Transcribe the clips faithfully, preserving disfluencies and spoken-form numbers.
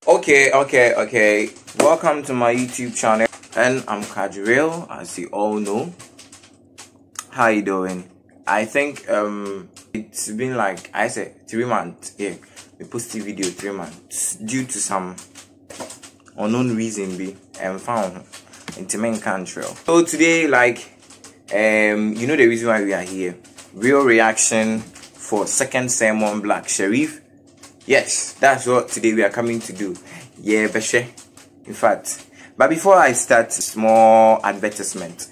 Okay, okay, okay. Welcome to my YouTube channel, and I'm KajRheal, as you all know. How you doing? I think um it's been like I said three months. Yeah, we posted video three months due to some unknown reason. Be and found into main country. So today, like um, you know the reason why we are here. Real reaction for second sermon Black Sherif. Yes, that's what today we are coming to do. Yeah, Beshe. In fact, but before I start, small advertisement.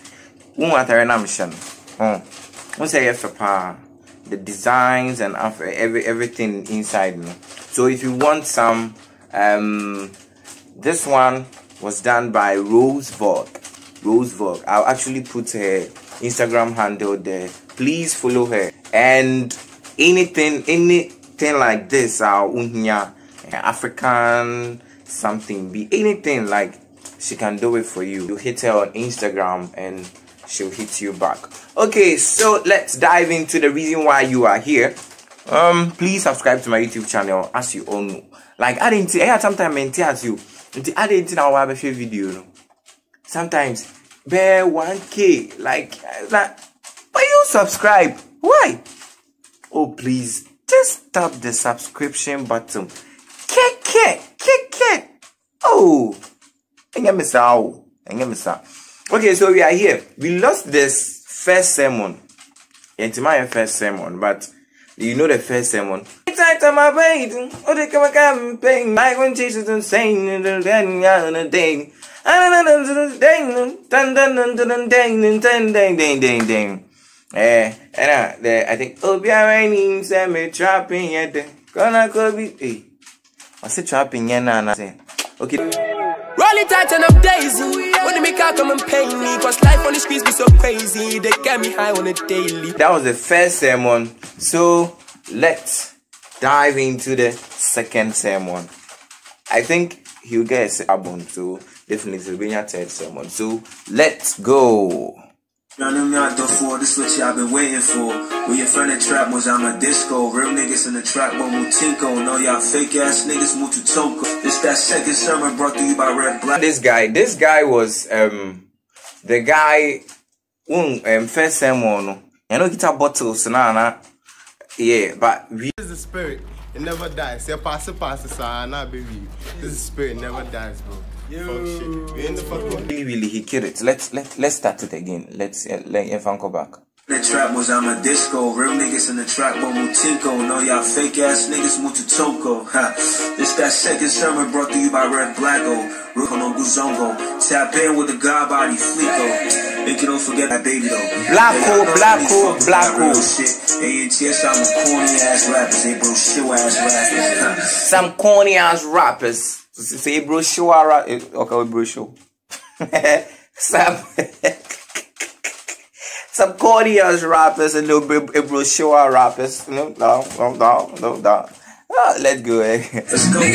Oh, once I have the designs and every everything inside me. So if you want some, um, this one was done by Rose Vogue. Rose Vogue. I'll actually put her Instagram handle there. Please follow her. And anything, anything like this, uh, African something, be anything like she can do it for you. You hit her on Instagram and she'll hit you back. Okay, so let's dive into the reason why you are here. Um, please subscribe to my YouTube channel, as you all know. Like I didn't I had sometimes maintain you. I didn't know I have a video. Sometimes bear one K like that. Why you subscribe? Why? Oh please, just tap the subscription button. Kick it, kick it. Oh, okay, so we are here. We lost this first sermon. Into my first sermon, but you know the first sermon. It's time my brain. Oh, they come campaign. I want Jesus to sing in the day. Eh, and I think oh, be a raining, semi trapping at the gonna go be. I said trapping, yeah, okay. Roll it tight and I'm daisy. When they make out come and pay me, cause life on the streets be so crazy. They get me high on a daily. That was the first sermon. So let's dive into the second sermon. I think he'll get a album, so definitely will be your third sermon. So let's go. Y'all know me out the four, this what y'all been waiting for. Where your friend in trap was I'm a disco. Real niggas in the trap, but Mutinko. No, y'all fake ass niggas move to Toko. This that second sermon brought to you by Red Black. This guy, this guy was um the guy um, um first sermon. You know guitar bottles na yeah, but we this is the spirit, it never dies. Say pass it pass it nah baby. This is spirit, never dies, bro. Yo. Fuck shit. We in the fucking really, really, he killed it. Let's let let's start it again. Let's uh, let Evan go back. The trap was I'm a disco. Real niggas in the trap, but Mutinko. No, y'all fake ass niggas move to Toko. Ha. This that second sermon brought to you by Red Blacko. Ruko no Guzongo. Tap in with the god body Flico. Make you don't forget that baby though. Blacko, Blacko, Blacko. Hey, yes, I'm a corny ass rappers. They bro show ass rappers. Some corny ass rappers. Say bro show okay, bro show. Some some corny ass rappers and no bro show rappers. No, no, no, no, no, no. Oh, let's go. Eh. Let's go.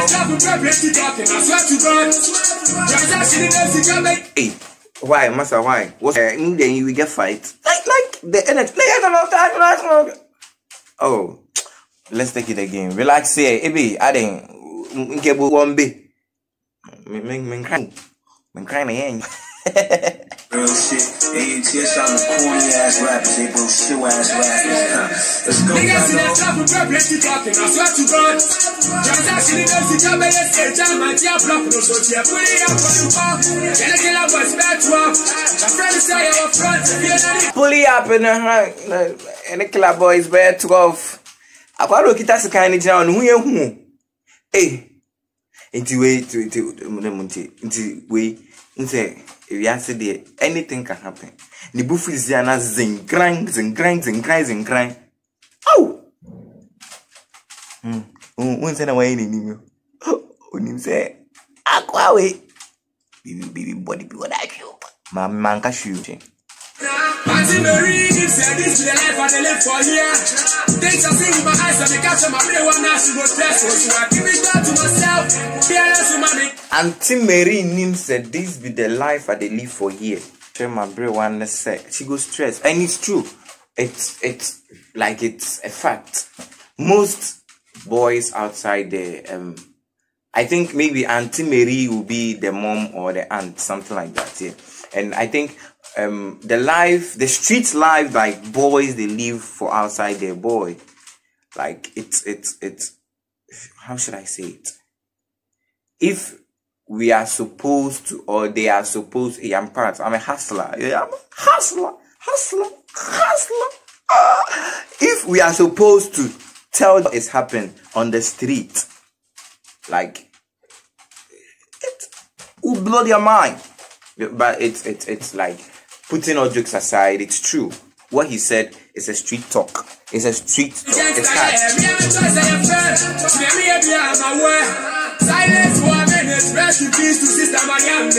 Hey, why, master? Why? What? Uh, then you will get fight. Like, like the energy. Like, I don't know. I don't know. Oh, let's take it again. Relax here, Ebi. I didn't. Nke bu wombe men men crying men crying again. Real shit. A N T S, I'm a corny ass rappers. They bro show ass rappers. Let's go. Niggas in the trap with plenty talking. I swear to God. Transaction in the city, but yes, they jam my tear block. No so tear. Put it up for you, pal. Get a killer boys back to up. My friends say you're front. Pull it up in the and the killer boys back to off. I got to get us a kind of down. Who you? Hey, into way to to into way say if you answer there, anything can happen. The buff is there na zing grind zing grind zing grind zing grind. Oh, hmm. One say na way ni ni. Oh, ni say akwa we. Baby baby body be what I feel. My man can shoot. Auntie Mary said this to the life and they live for here. Things I see with my eyes and they catch my brain one now she go dress. So I give it back to myself. Fearless mommy. Auntie Mary Nim said this be the life I they live for here. Share my brain one sec. She go stress. And it's true. It's it's like it's a fact. Most boys outside there um I think maybe Auntie Mary will be the mom or the aunt, something like that. Yeah. And I think um the life, the street life, like boys they live for outside their boy. Like it's it's it's how should I say it? If we are supposed to, or they are supposed to, yeah, I'm part, I'm a hustler. Yeah, I'm a hustler, hustler, hustler. Ah. If we are supposed to tell what is happening on the street, like it will blow your mind. But it's it's it's like, putting all jokes aside, it's true. What he said is a street talk. It's a street talk. It's hard. Silence for a minute. Rest in peace to Sister Miami.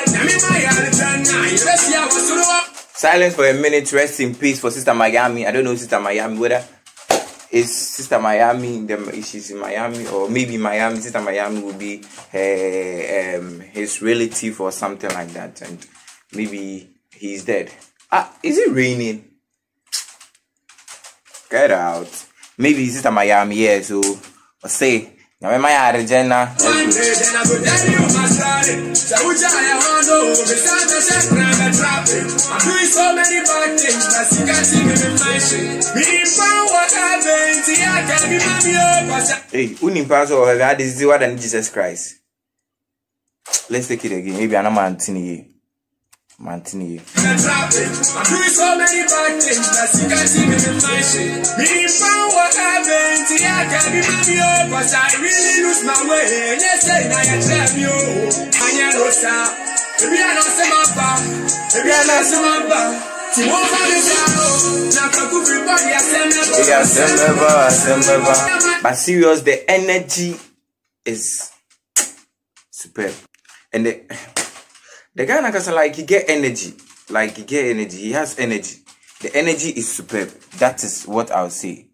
Silence for a minute. Rest in peace for Sister Miami. I don't know Sister Miami, whether is Sister Miami, the, she's in Miami, or maybe Miami, Sister Miami will be her, um, his relative or something like that, and maybe he's dead. Ah, is it raining? Get out. Maybe Sister Miami, yeah, so I'll say, now my Argentina. I'm doing so many bad things that you can't see me in my shit. Me found what happened, see I can be my. Hey, Unimpass or that is what than Jesus Christ. Let's take it again. Maybe I'm not Mantini. Mantini. I'm doing so many bad things that you can't see me in my shit. Me found what happened, see I can be my. But I really lose my way. Let's say I trap you. I know, sir. If you are not some bar, if you are not some bar. But serious, the energy is superb, and the the guy like like he get energy, like he get energy, he has energy. The energy is superb. That is what I'll say.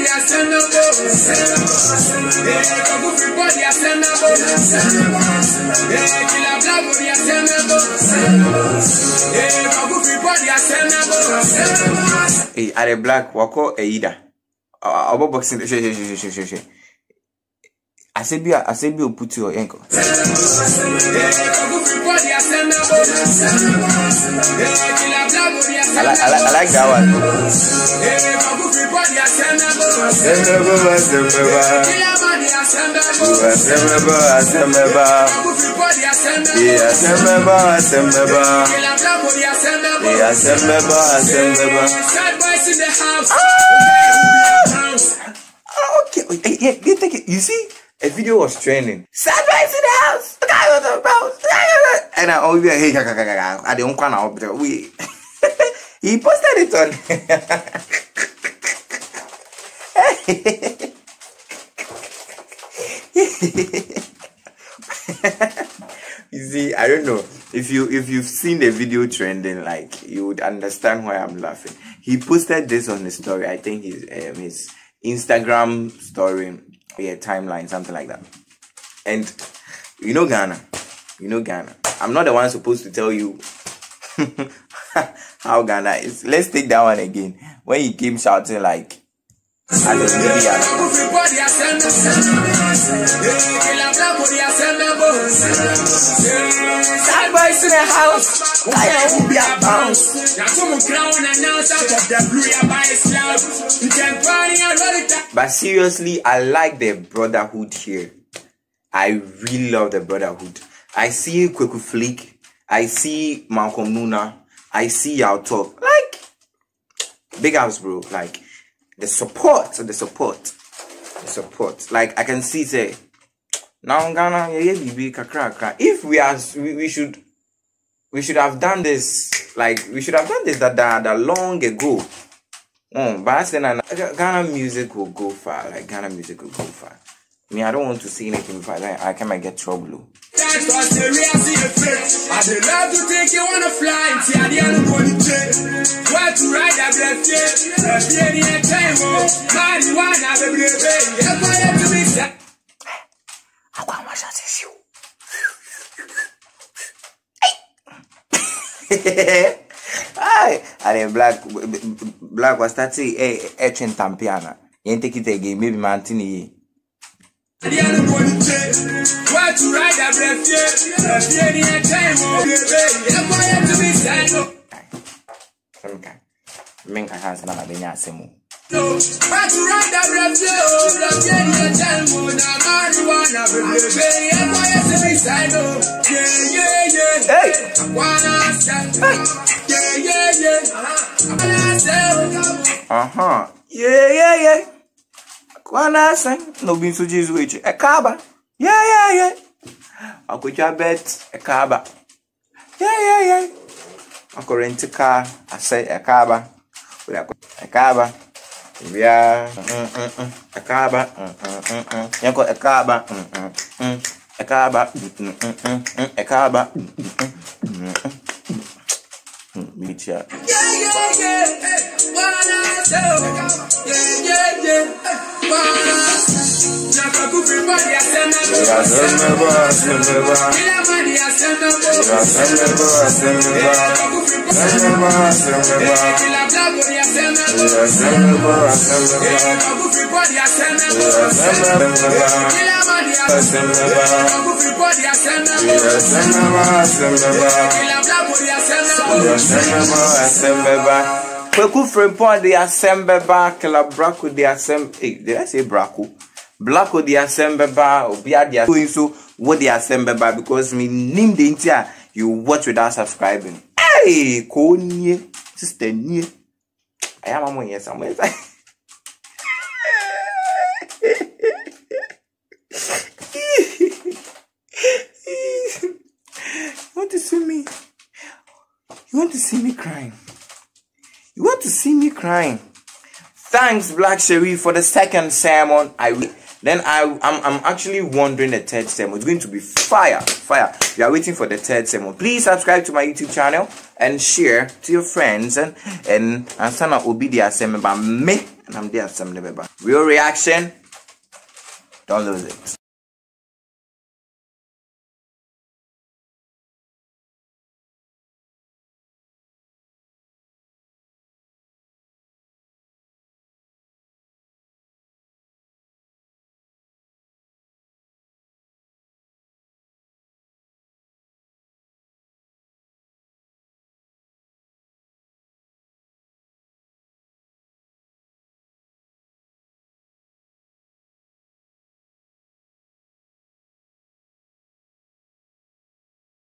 Hey, are black wako eida. Abo boxing. She she she she she she. I said be I said be put your ankle. I, like, I, like, I like that one. Okay, okay, yeah, take it. You see? A video was trending. Sad boys in the house. And I always be like, hey, I don't want to. We he posted it on. You see, I don't know if you if you've seen the video trending, like you would understand why I'm laughing. He posted this on his story. I think his um, his Instagram story. Yeah, timeline, something like that. And you know Ghana, you know Ghana. I'm not the one supposed to tell you how Ghana is. Let's take that one again. When he came shouting like, I just really Sad boys in the house. I will be a bounce. But seriously, I like the brotherhood here. I really love the brotherhood. I see Kweku Flick. I see Malcolm Nuna. I see y'all talk. Like, big house, bro. Like, the support, the support, the support. Like, I can see, say, now Ghana, if we are, we, we should, we should have done this, like, we should have done this that, that, that long ago. Oh, but then Ghana music will go far. Like, Ghana music will go far. I mean, I don't want to say anything before I, I can might get trouble. I love to take you on a flight. I didn't go to jail. Where to ride a breath, yeah. A baby and time, oh. Marijuana, baby, baby. I'm going to be sad. I want my shot is you. Hi. And black, black was that say, eh, etching tampiana. You ain't take it again, maybe Mantini. I didn't go to jail. Okay. Minka has none of the Yasimu. No, but to run the Brazil, the Jenny Telmo, the marijuana, baby, and why is it beside you? Yeah, yeah, yeah. Hey! Wanna stand? Yeah, yeah, yeah. Uh huh. Yeah, yeah, yeah. Wanna stand? No being so Jesus with a caba. Yeah, yeah, yeah. I could your bet a caba. Yeah, yeah, yeah. I could rent a car. I say a caba. A caba. Yeah, a caba, you got a caba, a caba, a caba, meet ya. Yeah, yeah, yeah, wanna tell, yeah, yeah, yeah, wanna not a good body, I send a boy, I send a boy, I send a boy, I send a boy, I send a boy, I send a boy, I send a boy, Kweku frimpon de asembe ba kila brako de asembe. Hey, did I say brako? Blacko de asembe ba obia de doing so what de asembe ba because me name the intia you watch without subscribing. Hey, ko nie sister nie. I am a money somewhere. You want to see me? You want to see me crying? You want to see me crying? Thanks, Black Sherif, for the second sermon. I then I I'm I'm actually wondering the third sermon. It's going to be fire, fire. We are waiting for the third sermon. Please subscribe to my YouTube channel and share to your friends and and and sana obi the assembly by me and I'm the assembly member. Real reaction. Don't lose it.